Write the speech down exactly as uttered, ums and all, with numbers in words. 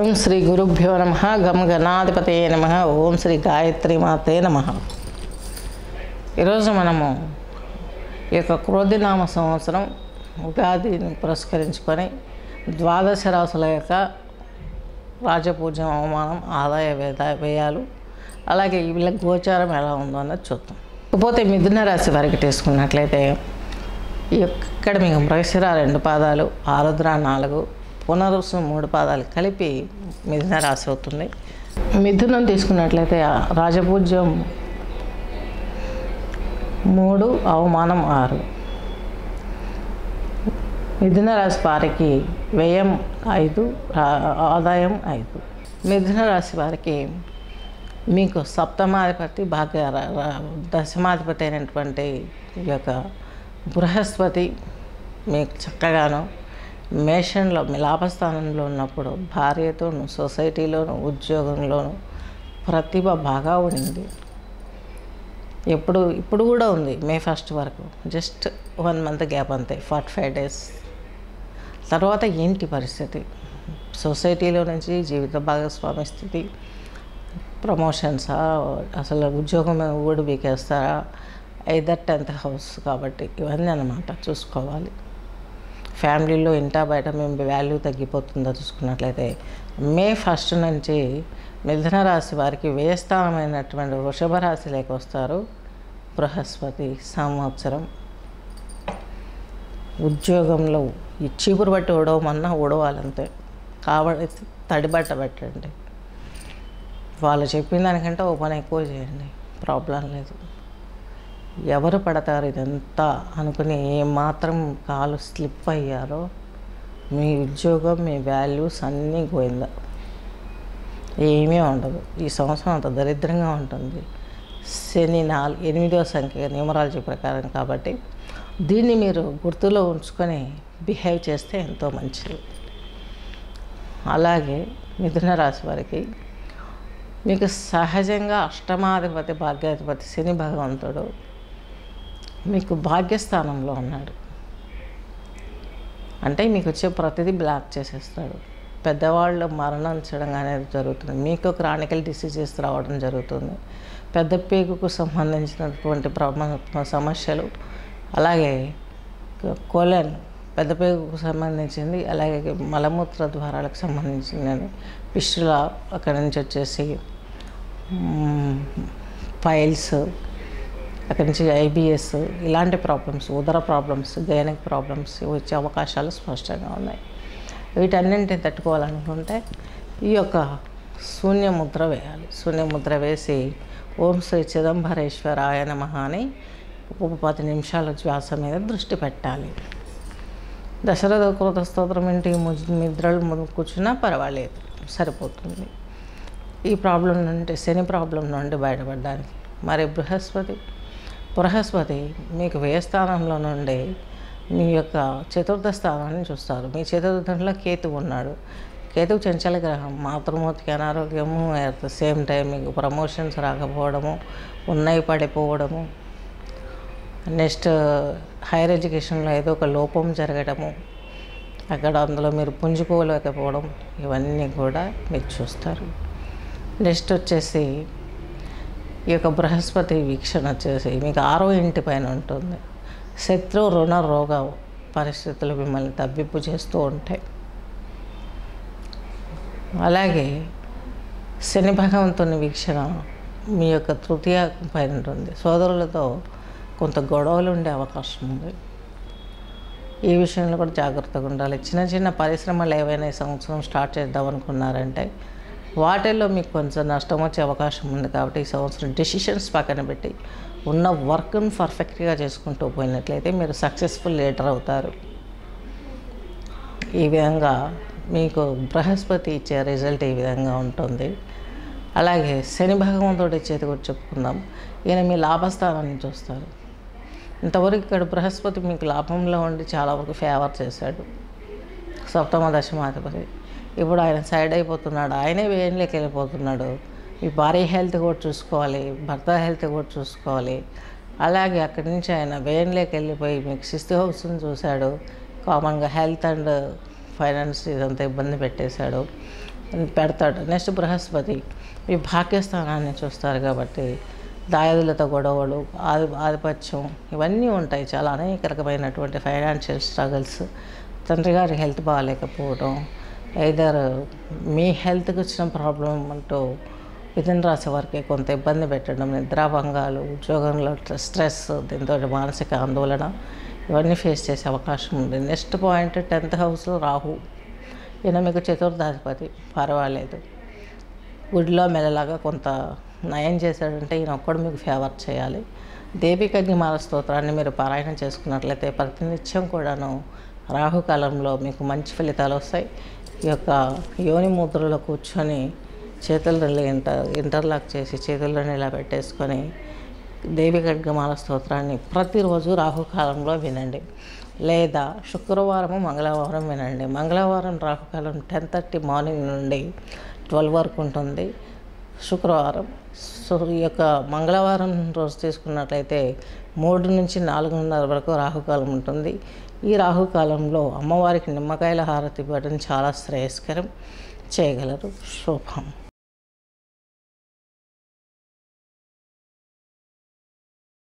ఓం శ్రీ గురుభ్యో నమః గం గణాధిపతయే నమః ఓం శ్రీ గాయత్రి మాతే నమః. ఈరోజు మనము ఈ యొక్క క్రోధినామ సంవత్సరం ఉగాదిని పురస్కరించుకొని ద్వాదశ రాశుల యొక్క రాజపూజ్యం, అవమానం, ఆదాయ వేద వ్యయాలు, అలాగే వీళ్ళ గోచారం ఎలా ఉందో అన్నది చూద్దాం. ఇకపోతే మిథున రాశి వారికి తీసుకున్నట్లయితే ఈ ఇక్కడ మీకు మృగశిర రెండు పాదాలు, ఆరుద్ర నాలుగు, పునరుసు మూడు పాదాలు కలిపి మిథున రాశి అవుతుంది. మిథునం తీసుకున్నట్లయితే రాజపూజ్యం మూడు, అవమానం ఆరు. మిథున రాశి వారికి వ్యయం ఐదు, ఆదాయం ఐదు. మిథున రాశి వారికి మీకు సప్తమాధిపతి భాగ్య దశమాధిపతి అయినటువంటి ఈ యొక్క బృహస్పతి మీకు చక్కగాను మేషంలో మీ లాభస్థానంలో ఉన్నప్పుడు భార్యతోనూ, సొసైటీలోను, ఉద్యోగంలోను ప్రతిభ బాగా ఉండింది. ఎప్పుడు ఇప్పుడు కూడా ఉంది. మే ఫస్ట్ వరకు జస్ట్ వన్ మంత్ గ్యాప్ అంతే, ఫార్టీ ఫైవ్ డేస్ తర్వాత ఏంటి పరిస్థితి? సొసైటీలో నుంచి జీవిత భాగస్వామి స్థితి, ప్రమోషన్సా, అసలు ఉద్యోగం ఊడి బీకేస్తారా, ఐదర్ టెన్త్ హౌస్ కాబట్టి ఇవన్నీ అన్నమాట చూసుకోవాలి. ఫ్యామిలీలో ఇంటా బయట మేము వాల్యూ తగ్గిపోతుందో చూసుకున్నట్లయితే మే ఫస్ట్ నుంచి మిథున రాశి వారికి వ్యయస్థానమైనటువంటి వృషభ రాశిలోకి వస్తారు బృహస్పతి. సంవత్సరం ఉద్యోగంలో ఈ చీపురు బట్టి ఉడవమన్నా ఉడవాలంతే, కాబట్టి తడిబట్ట పెట్టండి. వాళ్ళు చెప్పిన దానికంటే ఓ పని ఎక్కువ చేయండి, ప్రాబ్లం లేదు. ఎవరు పడతారు ఇదంతా అనుకుని ఏమాత్రం కాలు స్లిప్ అయ్యారో మీ ఉద్యోగం, మీ వాల్యూస్ అన్నీ పోయిందా, ఏమీ ఉండదు. ఈ సంవత్సరం అంత దరిద్రంగా ఉంటుంది. శని నాలుగు ఎనిమిదవ సంఖ్య న్యూమరాలజీ ప్రకారం కాబట్టి దీన్ని మీరు గుర్తులో ఉంచుకొని బిహేవ్ చేస్తే ఎంతో మంచిది. అలాగే మిథున రాశి వారికి మీకు సహజంగా అష్టమాధిపతి భాగ్యాధిపతి శని భగవంతుడు మీకు భాగ్యస్థానంలో ఉన్నాడు. అంటే మీకు వచ్చే ప్రతిదీ బ్లాక్ చేసేస్తాడు. పెద్దవాళ్ళు మరణించడం అనేది జరుగుతుంది. మీకు క్రానికల్ డిసీజెస్ రావడం జరుగుతుంది. పెద్ద పేగుకు సంబంధించినటువంటి సమస్యలు, అలాగే కోలన్ పెద్ద పేగుకు సంబంధించింది, అలాగే మలమూత్ర ద్వారాలకు సంబంధించింది, పిష్టుల అక్కడి నుంచి వచ్చేసి పైల్స్, అక్కడి నుంచి ఐబిఎస్, ఇలాంటి ప్రాబ్లమ్స్, ఉదర ప్రాబ్లమ్స్, గైనిక్ ప్రాబ్లమ్స్ వచ్చే అవకాశాలు స్పష్టంగా ఉన్నాయి. వీటన్నింటిని తట్టుకోవాలనుకుంటే ఈ యొక్క శూన్యముద్ర వేయాలి. శూన్యముద్ర వేసి ఓం శ్రీ చిదంబరేశ్వరాయ నమః అని ఒక పది నిమిషాల శ్వాస మీద దృష్టి పెట్టాలి. దశరథ కృత స్తోత్రం ఇంటి నిద్రలు కూర్చున్నా పర్వాలేదు, సరిపోతుంది. ఈ ప్రాబ్లం నుండి, శని ప్రాబ్లం నుండి బయటపడడానికి. మరి బృహస్పతి బృహస్పతి మీకు వ్యయస్థానంలో నుండి మీ యొక్క చతుర్థ స్థానాన్ని చూస్తారు. మీ చతుర్థంలో కేతువు ఉన్నాడు. కేతువు చంచల గ్రహం. మాతృమూర్తికి అనారోగ్యము, అట్ ద సేమ్ టైం మీకు ప్రమోషన్స్ రాకపోవడము, ఉన్నాయి పడిపోవడము, నెక్స్ట్ హైయర్ ఎడ్యుకేషన్లో ఏదో ఒక లోపం జరగడము, అక్కడ అందులో మీరు పుంజుకోలేకపోవడం, ఇవన్నీ కూడా మీరు చూస్తారు. నెక్స్ట్ వచ్చేసి ఈ యొక్క బృహస్పతి వీక్షణ వచ్చేసి మీకు ఆరో ఇంటి పైన ఉంటుంది. శత్రు రుణ రోగ పరిస్థితులు మిమ్మల్ని తబ్బిప్పు చేస్తూ ఉంటాయి. అలాగే శని భగవంతుని వీక్షణ మీ యొక్క తృతీయ పైన ఉంటుంది. సోదరులతో కొంత గొడవలు ఉండే అవకాశం ఉంది. ఈ విషయంలో కూడా జాగ్రత్తగా ఉండాలి. చిన్న చిన్న పరిశ్రమలు ఏవైనా ఈ సంవత్సరం స్టార్ట్ చేద్దాం అనుకున్నారంటే వాటిల్లో మీకు కొంచెం నష్టం వచ్చే అవకాశం ఉంది. కాబట్టి ఈ సంవత్సరం డెసిషన్స్ పక్కన పెట్టి ఉన్న వర్క్ను పర్ఫెక్ట్గా చేసుకుంటూ పోయినట్లయితే మీరు సక్సెస్ఫుల్ లీడర్ అవుతారు. ఈ విధంగా మీకు బృహస్పతి ఇచ్చే రిజల్ట్ ఈ విధంగా ఉంటుంది. అలాగే శని భగవంతుడు ఇచ్చేది కూడా చెప్పుకుందాం. ఈయన మీ లాభస్థానాన్ని చూస్తారు. ఇంతవరకు ఇక్కడ బృహస్పతి మీకు లాభంలో ఉండి చాలా వరకు ఫేవర్ చేశాడు, సప్తమ దశమాధిపతి. ఇప్పుడు ఆయన సైడ్ అయిపోతున్నాడు, ఆయనే వేయంలోకి వెళ్ళిపోతున్నాడు. మీ భార్య హెల్త్ కూడా చూసుకోవాలి, భర్త హెల్త్ కూడా చూసుకోవాలి. అలాగే అక్కడి నుంచి ఆయన వేయంలోకి వెళ్ళిపోయి మీకు సిక్స్త్ హౌస్ని చూశాడు. కామన్గా హెల్త్ అండ్ ఫైనాన్స్ ఇదంతా ఇబ్బంది పెట్టేశాడు. పెడతాడు. నెక్స్ట్ బృహస్పతి ఈ భాగ్యస్థానాన్ని చూస్తారు కాబట్టి దాయాదులతో గొడవలు, ఆది ఆధిపత్యం ఇవన్నీ ఉంటాయి. చాలా అనేక రకమైనటువంటి ఫైనాన్షియల్ స్ట్రగుల్స్, తండ్రి గారి హెల్త్ బాగాలేకపోవడం, ఐదర్ మీ హెల్త్కి వచ్చిన ప్రాబ్లం అంటూ మిథున రాశి వారికి కొంత ఇబ్బంది పెట్టడం, నిద్రాభంగాలు, ఉద్యోగంలో స్ట్రెస్, దీంతో మానసిక ఆందోళన ఇవన్నీ ఫేస్ చేసే అవకాశం ఉంది. నెక్స్ట్ పాయింట్ టెన్త్ హౌస్లో రాహు. ఈయన మీకు చతుర్థాధిపతి, పర్వాలేదు. గుడిలో మెల్లలాగా కొంత నయం చేశాడంటే ఈయన ఒక్కడు మీకు ఫేవర్ చేయాలి. దేవికన్యమాల స్తోత్రాన్ని మీరు పారాయణం చేసుకున్నట్లయితే ప్రతినిత్యం కూడాను రాహుకాలంలో మీకు మంచి ఫలితాలు వస్తాయి. ఈ యొక్క యోని ముద్రలో కూర్చొని చేతులను ఇంటర్ ఇంటర్లాక్ చేసి చేతులను ఇలా పెట్టేసుకొని దేవి ఖడ్గమాల స్తోత్రాన్ని ప్రతిరోజు రాహుకాలంలో వినండి. లేదా శుక్రవారము మంగళవారం వినండి. మంగళవారం రాహుకాలం టెన్ థర్టీ మార్నింగ్ నుండి ట్వెల్వ్ వరకు ఉంటుంది. శుక్రవారం సో ఈ యొక్క మంగళవారం రోజు తీసుకున్నట్లయితే మూడు నుంచి నాలుగున్నర వరకు రాహుకాలం ఉంటుంది. ఈ రాహుకాలంలో అమ్మవారికి నిమ్మకాయల హారతి ఇవ్వడం చాలా శ్రేయస్కరం. చేయగలరు. శుభం.